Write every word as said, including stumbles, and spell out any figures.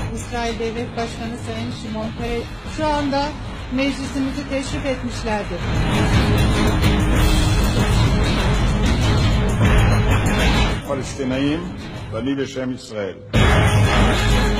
İsrail Devlet Başkanı Sayın Şimon Peres şu anda meclisimizi teşrif etmişlerdir. פלסטינאים ואני בשם ישראל.